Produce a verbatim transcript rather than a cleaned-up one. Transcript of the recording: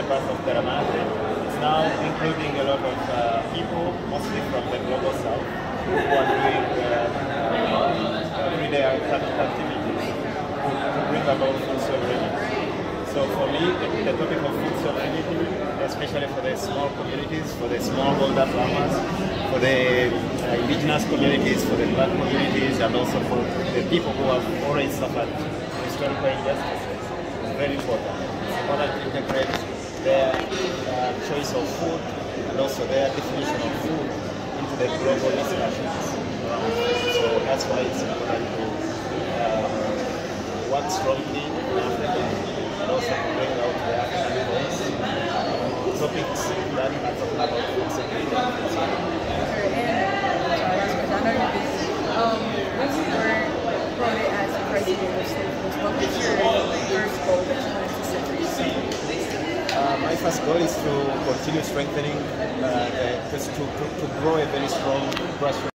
birth of Terra Madre. It's now including a lot of uh, people, mostly from the global south, who are doing uh, everyday agricultural activities to bring about food sovereignty. So for me, the, the topic of food sovereignty, especially for the small communities, for the smallholder farmers, for the uh, indigenous communities, for the black communities, and also for the people who have already suffered historical injustices, is very important. It's important to integrate their uh, choice of food and also their definition of food into the global discussions around food. So that's why it's important to uh, work strongly in Africa and also to bring out the African voice on topics that are talking about food security and food security. Um, when you were voted as president of Staples, what was your first goal that you wanted to set for yourself? Uh, my first goal is to continue strengthening, uh, the, to, to, to grow a very strong grassroots